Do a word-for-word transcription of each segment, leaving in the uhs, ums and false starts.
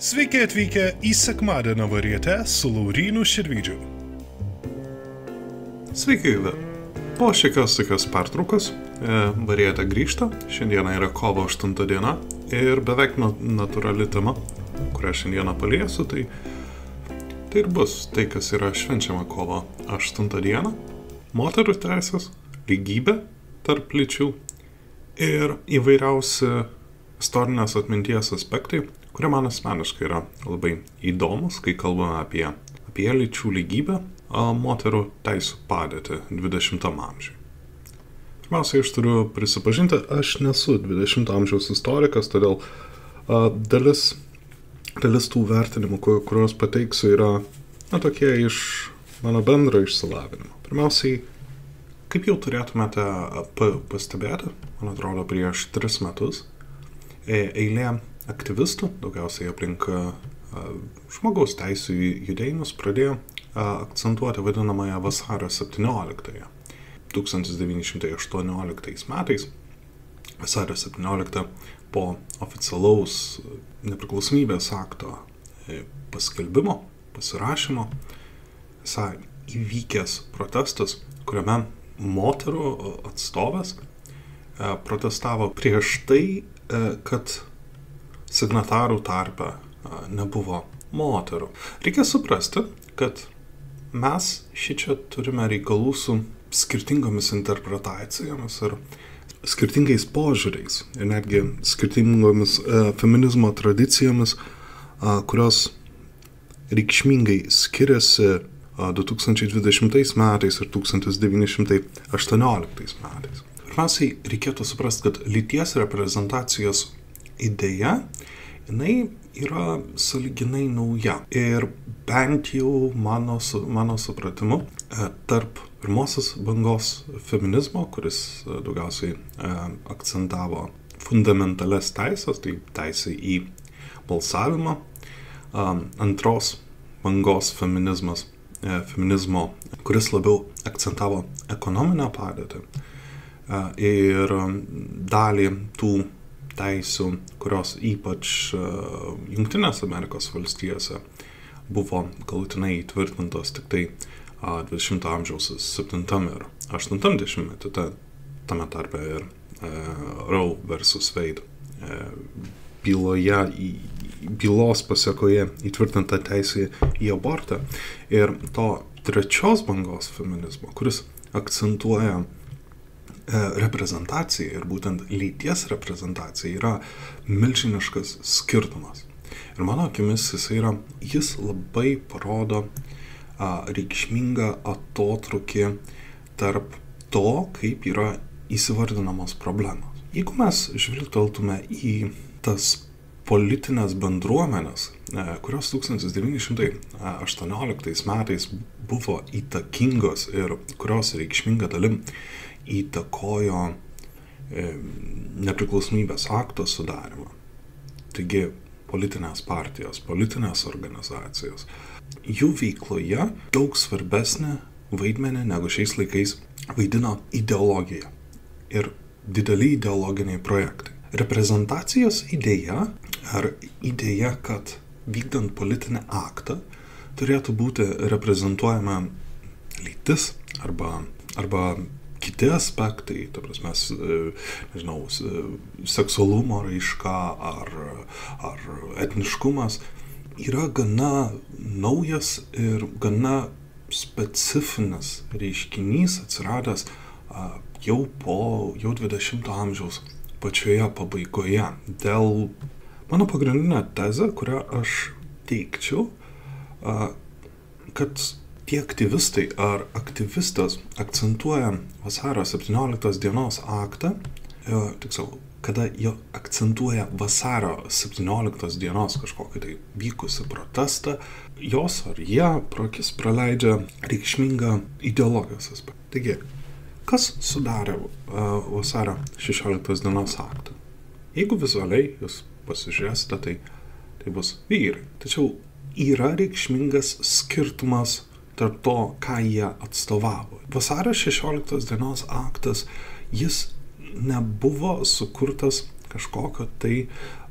Sveiki atvykę į sekmadienio varietę su Laurynu Širvydžiu. Sveiki, gyvi. Po šiekios tokios pertraukos varietė grįžta. Šiandieną yra kovo aštunta diena ir beveik natūrali tema, kurią šiandieną paliesiu, tai, tai ir bus tai, kas yra švenčiama kovo aštuntą dieną. Moterų teisės, lygybė tarp lyčių ir įvairiausi istorinės atminties aspektai, kurie man asmeniškai yra labai įdomus, kai kalbame apie, apie lyčių lygybę, moterų teisų padėtį dvidešimtam amžiui. Pirmiausia, aš turiu prisipažinti, aš nesu dvidešimto amžiaus istorikas, todėl a, dalis, dalis tų vertinimų, kuriuos pateiksiu, yra na, tokie iš mano bendro išsilavinimo. Pirmiausiai, kaip jau turėtumėte pastebėti, man atrodo, prieš tris metus eilė aktyvistų, daugiausiai aplink žmogaus teisų judėjimus, pradėjo akcentuoti vadinamąją vasario septynioliktąją. tūkstantis devyni šimtai aštuonioliktais metais, vasario septynioliktą, po oficialaus nepriklausomybės akto paskelbimo, pasirašymo, esą įvykęs protestas, kuriame moterų atstovės protestavo prieš tai, kad signatarų tarpe nebuvo moterų. Reikia suprasti, kad mes šičia turime reikalų su skirtingomis interpretacijomis ir skirtingais požiūriais ir netgi skirtingomis e, feminizmo tradicijomis, a, kurios reikšmingai skiriasi a, du tūkstančiai dvidešimtais metais ir tūkstantis devyni šimtai aštuonioliktais metais. Pirmiausiai reikėtų suprasti, kad lyties reprezentacijos idėja, jinai yra sąlyginai nauja. Ir bent jau mano, mano supratimu, tarp pirmosios bangos feminizmo, kuris daugiausiai akcentavo fundamentales teisės, tai teisė į balsavimą, antros bangos feminizmas, feminizmo, kuris labiau akcentavo ekonominę padėtį ir dalį tų teisių, kurios ypač Jungtinės Amerikos valstijose buvo galutinai įtvirtintos tik tai dvidešimto amžiaus septintam ir aštuntam dešimtmetį, tame tarpe ir Roe versus Wade byloje, bylos pasekoje įtvirtinta teisė į abortą ir to trečios bangos feminizmo, kuris akcentuoja reprezentacija ir būtent lyties reprezentacija yra milžiniškas skirtumas. Ir mano akimis jis yra, jis labai parodo a, reikšmingą atotrūkį tarp to, kaip yra įsivardinamos problemos. Jeigu mes žvilgteltume į tas politinės bendruomenės, kurios tūkstantis devyni šimtai aštuonioliktais metais buvo įtakingos ir kurios reikšminga dalim įtakojo e, nepriklausomybės akto sudarimą. Taigi politinės partijos, politinės organizacijos, jų veikloje daug svarbesnė vaidmenį negu šiais laikais vaidino ideologija ir dideli ideologiniai projektai. Reprezentacijos idėja ar idėja, kad vykdant politinį aktą turėtų būti reprezentuojama lytis arba, arba kiti aspektai, ta prasme, nežinau, seksualumo raiška ar, ar etniškumas, yra gana naujas ir gana specifinis reiškinys atsiradęs jau po jau dvidešimto amžiaus pačioje pabaigoje. Dėl mano pagrindinė tezė, kurią aš teikčiau, kad tie aktyvistai ar aktyvistas akcentuoja vasario septynioliktos dienos aktą, tiksliau, kada jie akcentuoja vasario septynioliktos dienos kažkokį tai vykusį protestą, jos ar jie pro akis praleidžia reikšmingą ideologijos aspektą. Taigi, kas sudarė vasario šešioliktos dienos aktą? Jeigu vizualiai jūs pasižiūrėsite, tai, tai bus vyrai. Tačiau yra reikšmingas skirtumas tarp to, ką jie atstovavo. Vasario šešioliktos dienos aktas, jis nebuvo sukurtas kažkokio tai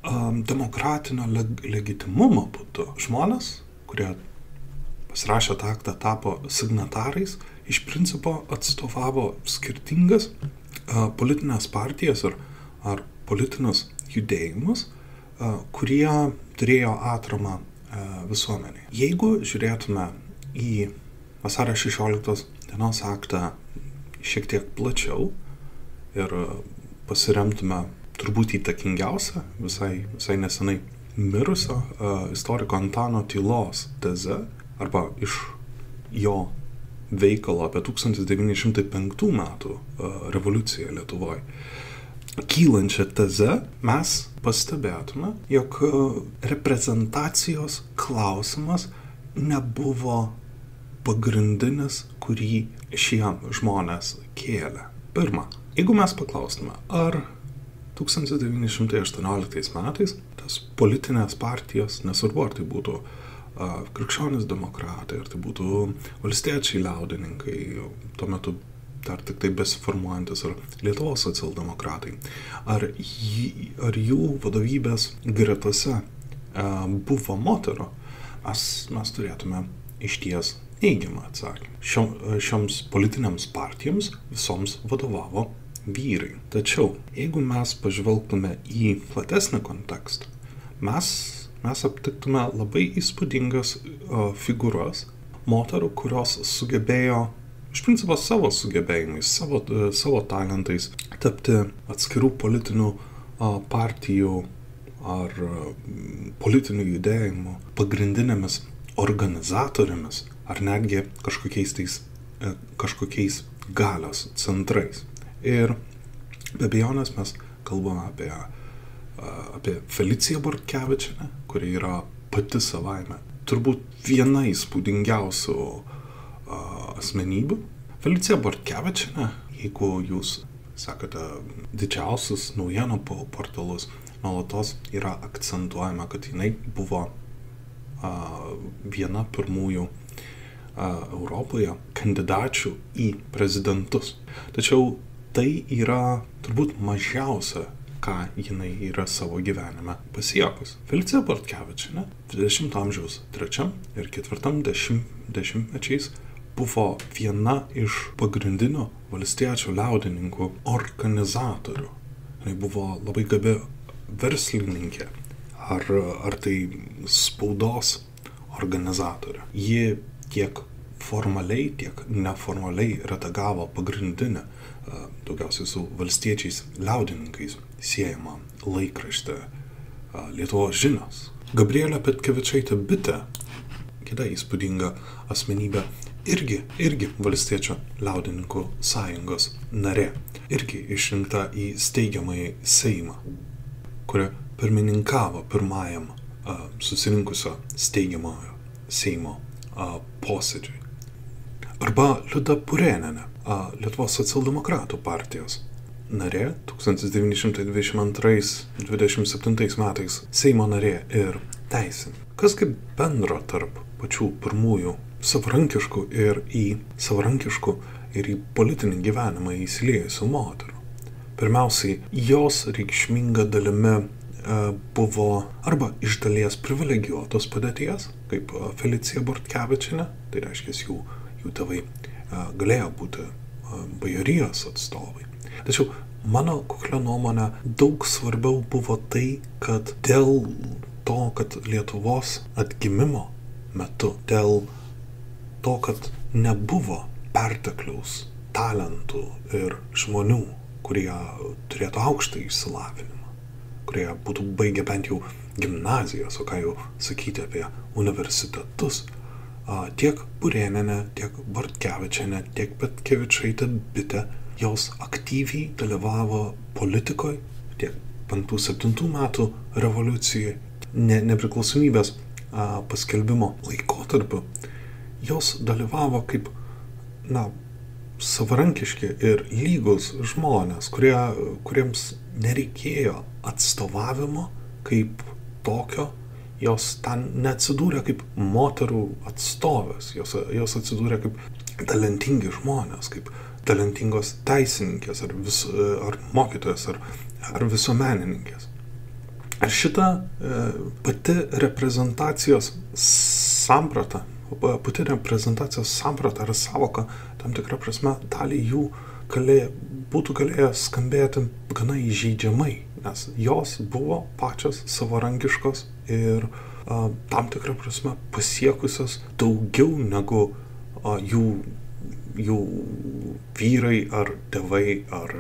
um, demokratinio leg legitimumo būdu. Žmonės, kurie pasirašė tą aktą, tapo signatarais, iš principo atstovavo skirtingas uh, politinės partijas ar, ar politinius judėjimus, uh, kurie turėjo atramą uh, visuomenėje. Jeigu žiūrėtume į vasario šešioliktos dienos aktą šiek tiek plačiau ir pasiremtume turbūt įtakingiausią, visai, visai nesenai mirusio uh, istoriko Antano Tylos teze, arba iš jo veikalo apie tūkstantis devyni šimtai penktų metų uh, revoliuciją Lietuvoje, kylančią tezę, mes pastebėtume, jog uh, reprezentacijos klausimas nebuvo pagrindinis, kurį šie žmonės kėlė. Pirma, jeigu mes paklaustume, ar tūkstantis devyni šimtai aštuonioliktais metais tas politinės partijos, nesvarbu, ar tai būtų uh, krikščionys demokratai, ar tai būtų valstiečiai liaudininkai, tuo metu dar tik tai besiformuojantis, ar Lietuvos socialdemokratai, ar, jį, ar jų vadovybės gretose uh, buvo moterų, mes, mes turėtume išties neigiamą atsakymą. Šio, šioms politinėms partijoms visoms vadovavo vyrai. Tačiau, jeigu mes pažvelgtume į platesnį kontekstą, mes, mes aptiktume labai įspūdingas uh, figūras moterų, kurios sugebėjo, iš principo savo sugebėjimais, savo, uh, savo talentais tapti atskirų politinių uh, partijų ar uh, politinių judėjimų pagrindinėmis organizatorėmis ar netgi kažkokiais, tais, kažkokiais galios centrais. Ir be abejonės mes kalbame apie, apie Feliciją Bortkevičienę, kuri yra pati savaime turbūt viena įspūdingiausių asmenybių. Felicija Bortkevičienė, jeigu jūs sekate didžiausius naujienų portalus, nuolatos yra akcentuojama, kad jinai buvo viena pirmųjų Europoje kandidačių į prezidentus. Tačiau tai yra turbūt mažiausia, ką jinai yra savo gyvenime pasiekus. Felicija Bortkevičienė dvidešimto amžiaus trečiam ir ketvirtam dešimt, dešimtmečiais buvo viena iš pagrindinių valstiečių liaudininkų organizatorių. Jinai buvo labai gabi verslininkė ar, ar tai spaudos organizatorė. Ji tiek formaliai, tiek neformaliai redagavo pagrindinę, daugiausiai su valstiečiais liaudininkais siejama laikraštį Lietuvos žinios. Gabrielė Petkevičaitė Bitė, kita įspūdinga asmenybė, irgi, irgi valstiečių liaudininkų sąjungos narė, irgi išrinkta į steigiamąjį Seimą, kuri pirmininkavo pirmajam susirinkusio steigiamojo Seimo posėdžiui. Arba Liuda Purėnienė, Lietuvos socialdemokratų partijos narė, tūkstantis devyni šimtai dvidešimt antrais dvidešimt septintais metais Seimo narė ir teisininkė. Kas kaip bendro tarp pačių pirmųjų savarankiškų ir į savarankiškų ir į politinį gyvenimą įsiliejusių moterų? Pirmiausiai, jos reikšminga dalimi buvo arba iš dalies privilegijuotos padėties, kaip Felicija Bortkevičienė, tai reiškia, jų, jų tėvai galėjo būti bajorijos atstovai. Tačiau mano kuklia nuomonė daug svarbiau buvo tai, kad dėl to, kad Lietuvos atgimimo metu, dėl to, kad nebuvo pertekliaus talentų ir žmonių, kurie turėtų aukštą išsilavinimą, kurie būtų baigę bent jau gimnazijos, o ką jau sakyti apie universitetus, tiek Purėnienė, tiek Bortkevičienė, tiek Petkevičaitė Bitė, jos aktyviai dalyvavo politikoje, tiek penktų septintų metų revoliucijai, ne, nepriklausomybės a, paskelbimo laikotarpiu. Jos dalyvavo kaip, na, savarankiški ir lygus žmonės, kurie, kuriems nereikėjo atstovavimo kaip tokio, jos ten neatsidūrė kaip moterų atstovės, jos, jos atsidūrė kaip talentingi žmonės, kaip talentingos teisininkės ar, vis, ar mokytojas ar, ar visuomenininkės. Ar šita e, pati reprezentacijos samprata, pati reprezentacijos samprata ar savoka, tam tikra prasme, dalį jų galė, būtų galėję skambėti gana įžeidžiamai, nes jos buvo pačios savarankiškos ir a, tam tikrą prasme pasiekusios daugiau negu a, jų, jų vyrai ar tėvai ar,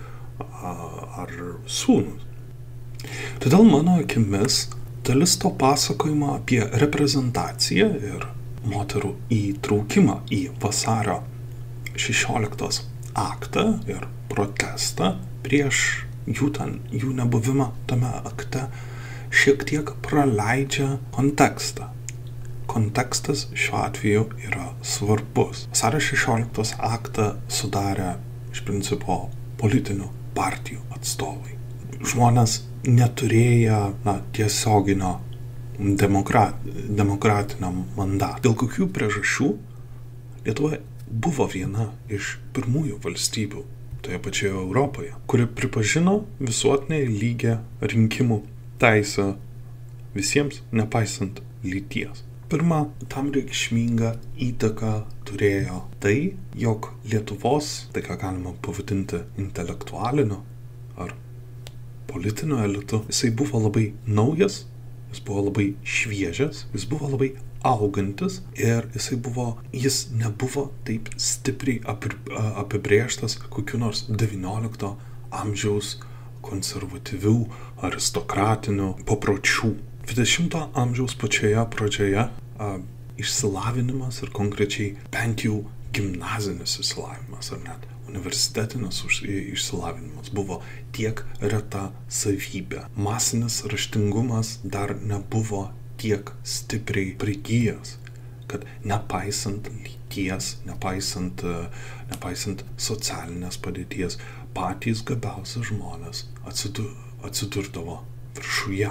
a, ar sūnus. Todėl mano akimis dalis to pasakojimo apie reprezentaciją ir moterų įtraukimą į vasario šešioliktos aktą ir protestą prieš jų, ten, jų nebuvimą tame akte šiek tiek praleidžia kontekstą. Kontekstas šiuo atveju yra svarbus. Vasario šešioliktos aktą sudarė iš principo politinių partijų atstovai. Žmonės neturėję na, tiesioginio demokrat, demokratinio mandato. Dėl kokių priežasčių Lietuva buvo viena iš pirmųjų valstybių toje pačioje Europoje, kuri pripažino visuotinai lygią rinkimų teisę visiems, nepaisant lyties. Pirma, tam reikšmingą įtaką turėjo tai, jog Lietuvos, tai ką galima pavadinti intelektualiniu ar politiniu elitu, jisai buvo labai naujas, jis buvo labai šviežias, jis buvo labai augantis ir jisai buvo, jis nebuvo taip stipriai apibrėžtas kokiu nors devyniolikto amžiaus konservatyvių, aristokratinių papročių. dvidešimto amžiaus pačioje pradžioje a, išsilavinimas ir konkrečiai bent jau gimnazinis išsilavinimas ar net universitetinis išsilavinimas buvo tiek reta savybė. Masinis raštingumas dar nebuvo tiek stipriai prigijęs, kad nepaisant lyties, nepaisant, nepaisant socialinės padėties, patys gabiausi žmonės atsidur, atsidurdavo viršuje.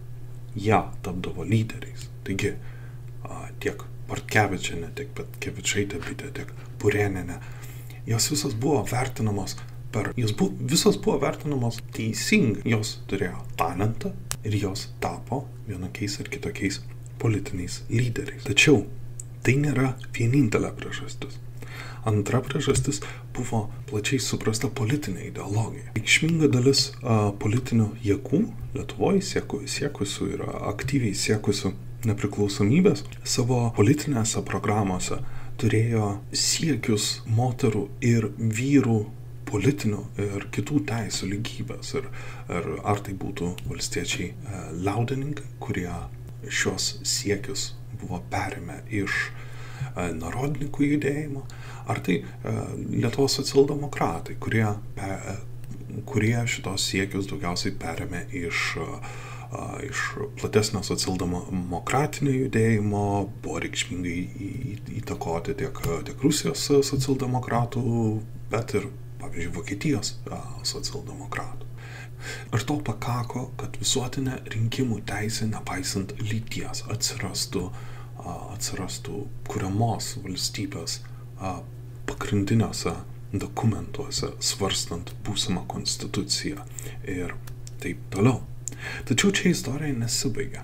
Jie tapdavo lyderiais. Taigi tiek Bartkevičienė, tiek Petkevičaitė bitė, tiek Purėnienė, jos visos buvo vertinamos per, jos buvo, visos buvo vertinamos teisingai. Jos turėjo talentą ir jos tapo vienokiais ir kitokiais politiniais lyderiais. Tačiau tai nėra vienintelė priežastis. Antra priežastis buvo plačiai suprasta politinė ideologija. Reikšminga dalis a, politinių jėgų Lietuvoje sieku, siekusių ir aktyviai siekusių nepriklausomybės savo politinėse programose turėjo siekius moterų ir vyrų politinių ir kitų teisų lygybės. Ir, ir ar tai būtų valstiečiai e, liaudininkai, kurie šios siekius buvo perėmę iš e, narodininkų judėjimo, ar tai e, Lietuvos socialdemokratai, kurie, pe, e, kurie šitos siekius daugiausiai perėmė iš iš platesnio socialdemokratinio judėjimo, buvo reikšmingai įtakoti tiek, tiek Rusijos socialdemokratų, bet ir, pavyzdžiui, Vokietijos socialdemokratų. Ir to pakako, kad visuotinė rinkimų teisė, nepaisant lyties, atsirastų, atsirastų kuriamos valstybės pagrindiniuose dokumentuose, svarstant būsimą konstituciją ir taip toliau. Tačiau čia istorija nesibaigia.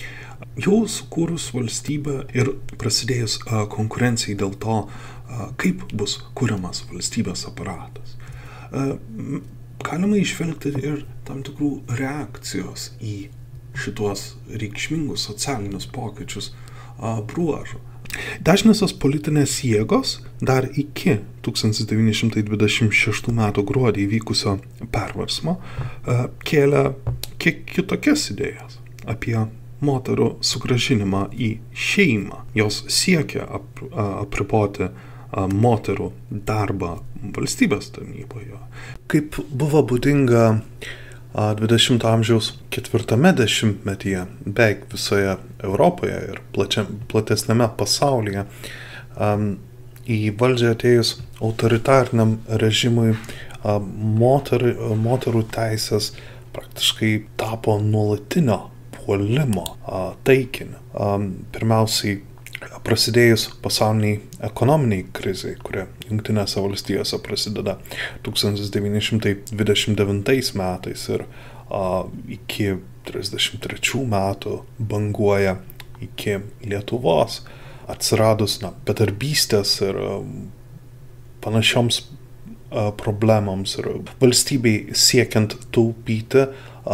Jau sukūrus valstybę ir prasidėjus a, konkurencijai dėl to, a, kaip bus kuriamas valstybės aparatas, a, galima išvelgti ir tam tikrų reakcijos į šituos reikšmingus socialinius pokyčius a, bruožų. Dešiniosios politinės jėgos dar iki tūkstantis devyni šimtai dvidešimt šeštų metų gruodį įvykusio perversmo uh, kėlė kiek kitokias idėjas apie moterų sugrąžinimą į šeimą. Jos siekia ap, uh, apriboti uh, moterų darbą valstybės tarnyboje. Kaip buvo būdinga dvidešimto amžiaus ketvirtame dešimtmetyje beveik visoje Europoje ir plačia, platesnėme pasaulyje, um, į valdžią atėjus autoritariniam režimui um, moter, moterų teisės praktiškai tapo nuolatinio puolimo uh, taikiniu. Um, pirmiausiai prasidėjus pasauliniai ekonominiai krizai, kuria Jungtinėse valstijose prasideda tūkstantis devyni šimtai dvidešimt devintais metais ir iki trisdešimt trečių metų banguoja iki Lietuvos, atsiradus na, bedarbystės ir panašioms problemams ir valstybei siekiant taupyti,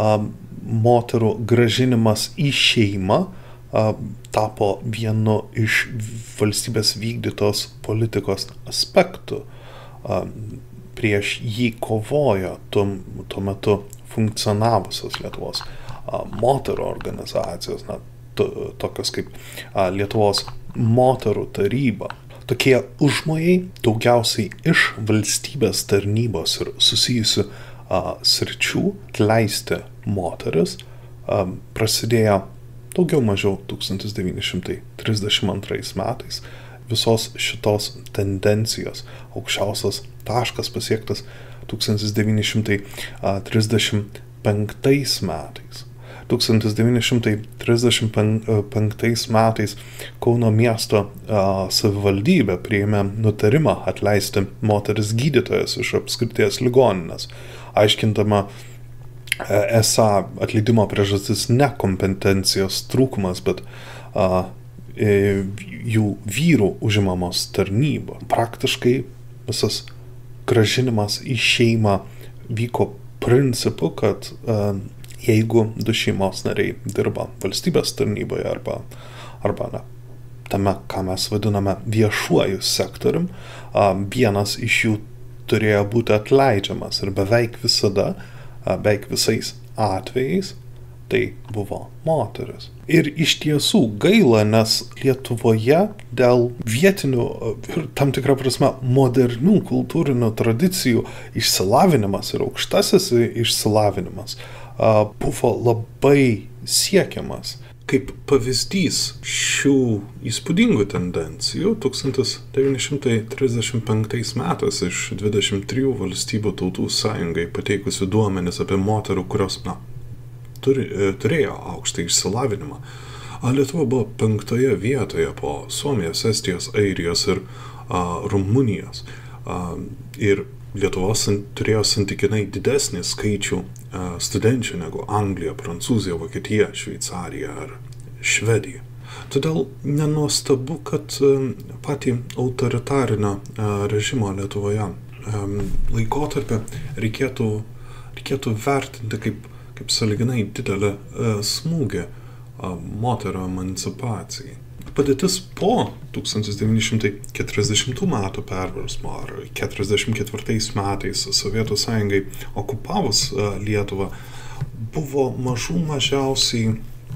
moterų gražinimas į šeimą tapo vienu iš valstybės vykdytos politikos aspektų. Prieš jį kovojo tuo, tuo metu funkcionavusios Lietuvos moterų organizacijos, na, tokios kaip Lietuvos moterų taryba. Tokie užmojai daugiausiai iš valstybės tarnybos ir susijusių a, sričių atleisti moteris a, prasidėjo daugiau mažiau tūkstantis devyni šimtai trisdešimt antrais metais. Visos šitos tendencijos aukščiausias taškas pasiektas tūkstantis devyni šimtai trisdešimt penktais metais. tūkstantis devyni šimtai trisdešimt penktais metais Kauno miesto a, savivaldybė priėmė nutarimą atleisti moteris gydytojas iš apskrities ligoninės, aiškindama e, esą atleidimo priežastis ne kompetencijos trūkumas, bet a, e, jų vyrų užimamos tarnyba. Praktiškai visas grąžinimas į šeimą vyko principu, kad a, jeigu du šeimos nariai dirba valstybės tarnyboje arba, arba na, tame, ką mes vadiname viešuoju sektorium, vienas iš jų turėjo būti atleidžiamas ir beveik visada, beveik visais atvejais, tai buvo moteris. Ir iš tiesų gaila, nes Lietuvoje dėl vietinių ir tam tikrą prasme modernių kultūrinių tradicijų išsilavinimas ir aukštasis išsilavinimas buvo labai siekiamas. Kaip pavyzdys šių įspūdingų tendencijų, tūkstantis devyni šimtai trisdešimt penktais metais iš dvidešimt trijų valstybių tautų sąjungai pateikusių duomenis apie moterų, kurios na, turi, turėjo aukštą išsilavinimą. Lietuva buvo penktoje vietoje po Suomijos, Estijos, Airijos ir a, Rumunijos. A, ir Lietuva turėjo santykinai didesnį skaičių studenčių negu Anglija, Prancūzija, Vokietija, Šveicarija ar Švedija. Todėl nenuostabu, kad patį autoritarinio režimo Lietuvoje laikotarpį reikėtų, reikėtų vertinti kaip, kaip sąlyginai didelį smūgį moterų emancipacijai. Padėtis po tūkstantis devyni šimtai keturiasdešimtų metų perversmo ar keturiasdešimt ketvirtais metais Sovietų sąjungai okupavus Lietuvą buvo mažų mažiausiai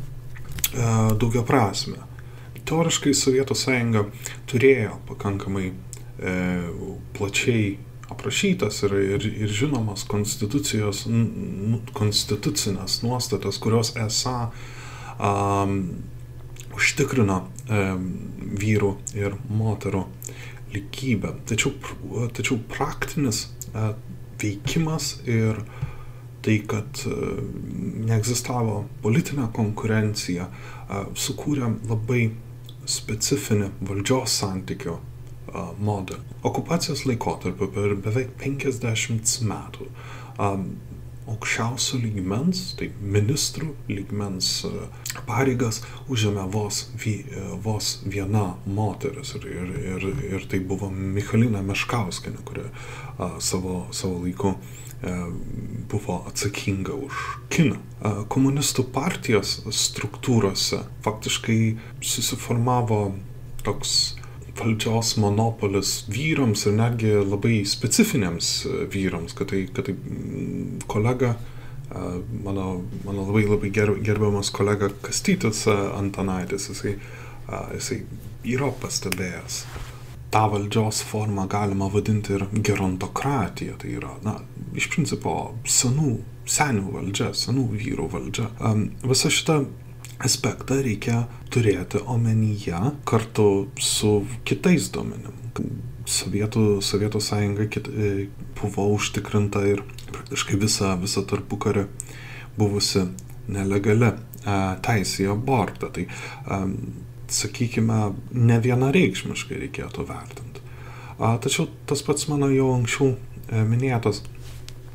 daugiaprasmė. Teoriškai Sovietų sąjunga turėjo pakankamai e, plačiai aprašytas ir, ir, ir žinomas konstitucijos, konstitucinės nuostatas, kurios esą um, užtikrino e, vyrų ir moterų lygybę. Tačiau, tačiau praktinis e, veikimas ir tai, kad e, neegzistavo politinė konkurencija, e, sukūrė labai specifinį valdžios santykių e, modelį. Okupacijos laikotarpiu per beveik penkiasdešimt metų e, aukščiausio lygmens, tai ministrų lygmens pareigas užėmė vos, vos viena moteris ir, ir, ir, ir tai buvo Michalina Meškauskienė, kuri a, savo, savo laiku a, buvo atsakinga už kiną. A, komunistų partijos struktūrose faktiškai susiformavo toks valdžios monopolis vyrams ir netgi labai specifiniams vyrams, kad tai, kad tai kolega, mano, mano labai labai gerbiamas kolega Kastytis Antanaitis, jisai, jisai yra pastebėjęs. Ta valdžios formą galima vadinti ir gerontokratija, tai yra, na, iš principo senų, senių valdžia, senų vyrų valdžia. Visa šita aspektą reikia turėti omenyje kartu su kitais duomenim. Sovietų, Sovietų sąjunga kit, buvo užtikrinta ir praktiškai visą, visą tarpukarį buvusi nelegali teisė į abortą. Tai, sakykime, ne vienareikšmiškai reikėtų vertinti. Tačiau tas pats mano jau anksčiau minėtas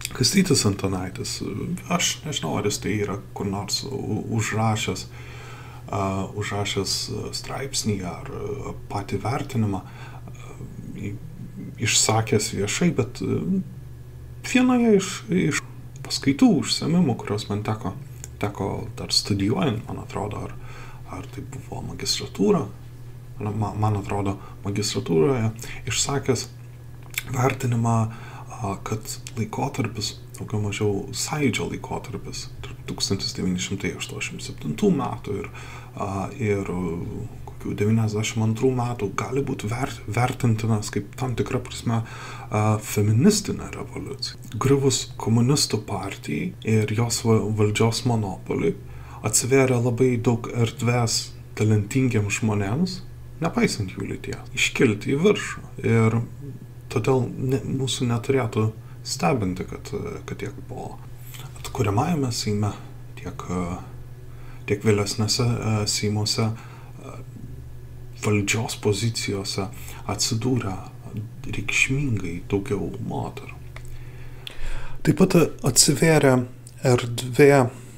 Kastytis Antanaitis, aš nežinau, ar jis tai yra kur nors užrašęs, uh, užrašęs straipsnį ar patį vertinimą, uh, išsakęs viešai, bet uh, vienoje iš, iš paskaitų užsiėmimų, kurios man teko, teko dar studijuojant, man atrodo, ar, ar tai buvo magistratūra, man, man atrodo, magistratūroje išsakęs vertinimą, kad laikotarpis, daugiau mažiau sąjūdžio laikotarpis, tarp tūkstantis devyni šimtai aštuoniasdešimt septintų metų ir, ir kokių devyniasdešimt antrų metų gali būti vertintinas kaip tam tikra prasme feministinė revoliucija. Griuvus komunistų partijai ir jos valdžios monopoliui atsivėrė labai daug erdvės talentingiems žmonėms, nepaisant jų lyties, iškilti į viršų. Ir todėl ne, mūsų neturėtų stebinti, kad, kad tiek po atkuriamajame Seime, tiek, tiek vėlesnėse Seimuose valdžios pozicijose atsidūrė reikšmingai daugiau moterų. Taip pat atsivėrė erdvė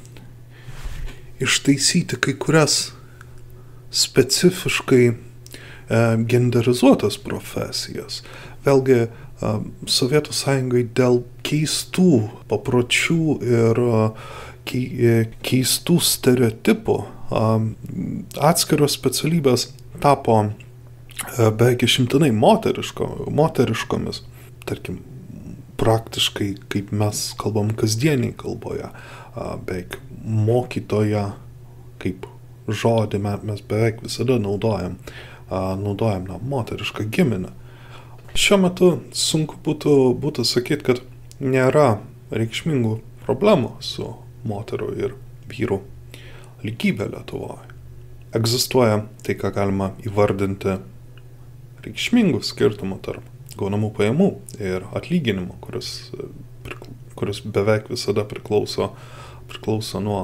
ištaisyti kai kurias specifiškai e, genderizuotas profesijas. Vėlgi, Sovietų Sąjungai dėl keistų papročių ir keistų stereotipų atskiros specialybės tapo beveik išimtinai moteriško, moteriškomis. Tarkim, praktiškai, kaip mes kalbam kasdieniai kalboje, beveik mokytoja, kaip žodį mes beveik visada naudojam, naudojam na, moterišką giminę. Šiuo metu sunku būtų, būtų sakyti, kad nėra reikšmingų problemų su moterų ir vyrų lygybė Lietuvoje. Egzistuoja tai, ką galima įvardinti reikšmingų skirtumų tarp gaunamų pajamų ir atlyginimų, kuris, kuris beveik visada priklauso, priklauso nuo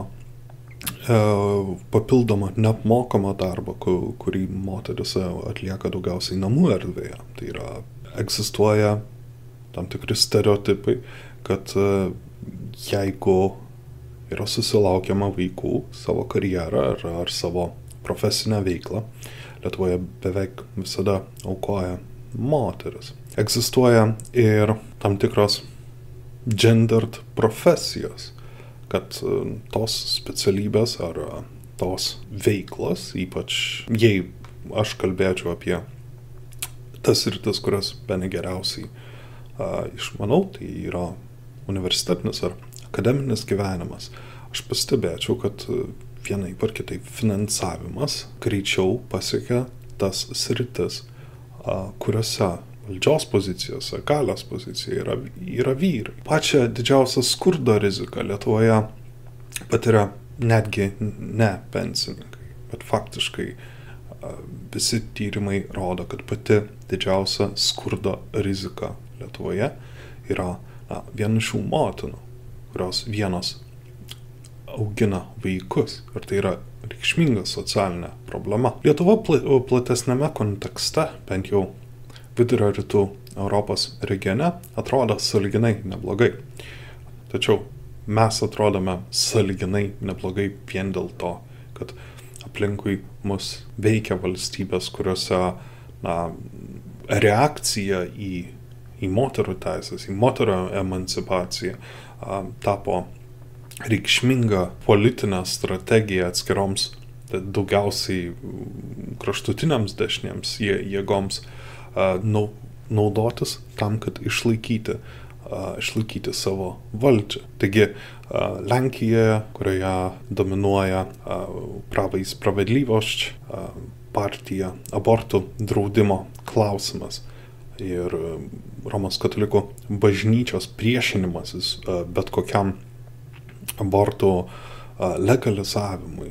e, papildomo neapmokamo darbo, kurį moteris atlieka daugiausiai namų erdvėje. Tai yra egzistuoja tam tikri stereotipai, kad jeigu yra susilaukiama vaikų savo karjerą ar, ar savo profesinę veiklą, Lietuvoje beveik visada aukoja moteris. Egzistuoja ir tam tikros gendered profesijos, kad tos specialybės ar tos veiklos, ypač jei aš kalbėčiau apie tas rytis, kurias bene geriausiai a, išmanau, tai yra universitetinis ar akademinis gyvenimas. Aš pastebėčiau, kad vienaip ar kitaip finansavimas greičiau pasiekia tas sritis, a, kuriuose valdžios pozicijose, galios pozicijoje yra, yra vyrai. Pačią didžiausią skurdo riziką Lietuvoje patiria netgi ne pensininkai, bet faktiškai visi tyrimai rodo, kad pati didžiausia skurdo rizika Lietuvoje yra na, vienišų motinų, kurios vienos augina vaikus. Ir tai yra reikšminga socialinė problema. Lietuva platesnėme kontekste, bent jau vidurio rytų Europos regione, atrodo sąlyginai neblogai. Tačiau mes atrodome sąlyginai neblogai vien dėl to, kad aplinkui mus veikia valstybės, kuriuose na, reakcija į, į moterų teisės, į moterų emancipaciją a, tapo reikšminga politinė strategija atskiroms, daugiausiai kraštutiniams dešinėms jėgoms a, nau, naudotis tam, kad išlaikyti, a, išlaikyti savo valdžią. Taigi, Lenkijoje, kurioje dominuoja Praво и справедливость partija, abortų draudimo klausimas ir Romos katalikų bažnyčios priešinimasis bet kokiam abortų legalizavimui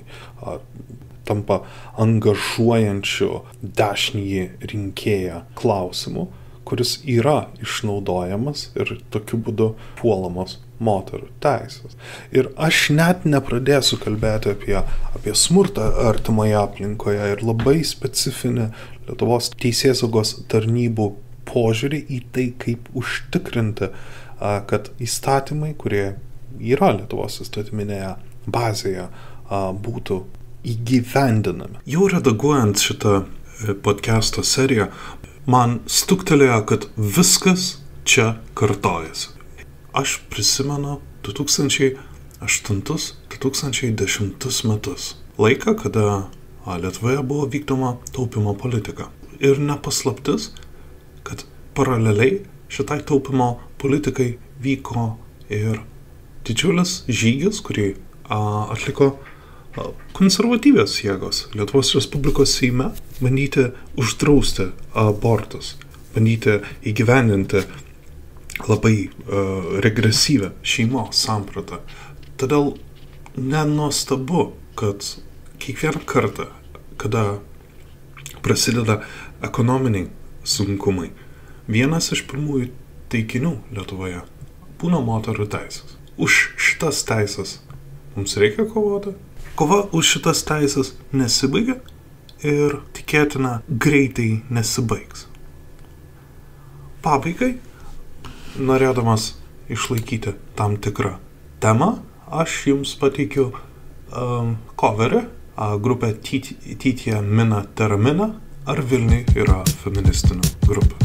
tampa angažuojančiu dešinįjį rinkėją klausimu, kuris yra išnaudojamas ir tokiu būdu puolamos moterų teisės. Ir aš net nepradėsiu kalbėti apie, apie smurtą artimoje aplinkoje ir labai specifinį Lietuvos teisėsaugos tarnybų požiūrį į tai, kaip užtikrinti kad įstatymai, kurie yra Lietuvos įstatyminėje bazėje, būtų įgyvendinami. Jau redaguojant šitą podcast'o seriją, man stuktelėjo, kad viskas čia kartojasi. Aš prisimenu du tūkstančiai aštuntus - du tūkstančiai dešimtus metus. Laiką, kada Lietuvoje buvo vykdoma taupimo politika. Ir nepaslaptis, kad paraleliai šitai taupimo politikai vyko ir didžiulis žygis, kurį atliko konservatyvios jėgos Lietuvos Respublikos Seime, bandyti uždrausti abortus, bandyti įgyvendinti labai uh, regresyvę šeimos sampratą. Todėl nenuostabu, kad kiekvieną kartą, kada prasideda ekonominiai sunkumai, vienas iš pirmųjų taikinių Lietuvoje būna moterų teisės. Už šitas teisės mums reikia kovoti. Kova už šitas teisės nesibaigia ir tikėtina greitai nesibaigs. Pabaigai, norėdamas išlaikyti tam tikrą temą, aš jums pateikiu um, coverį, uh, grupę Tytija Mina Teramina, ar Vilniui yra feministinė grupė.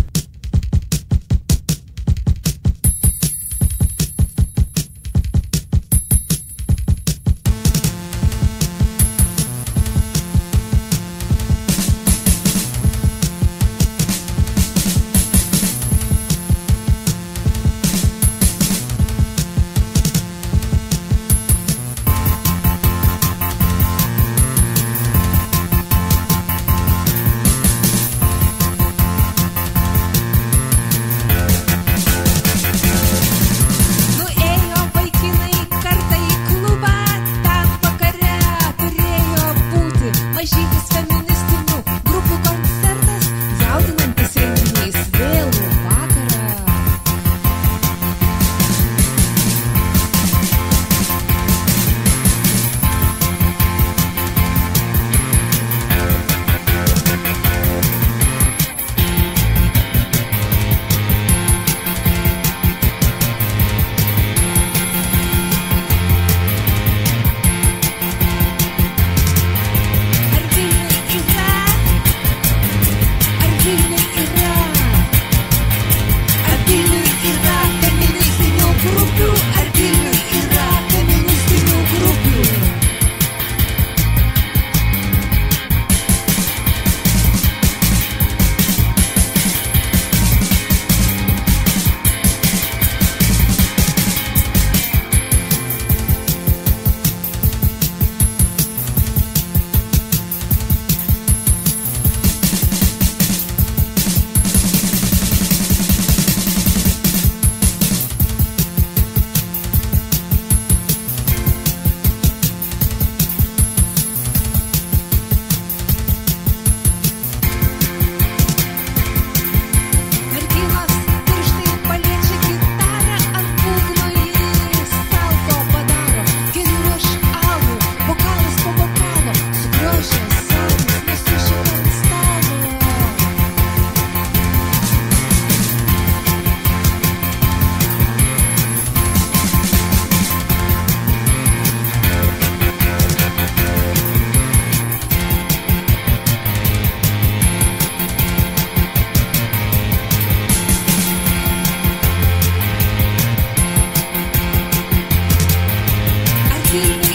Vilniui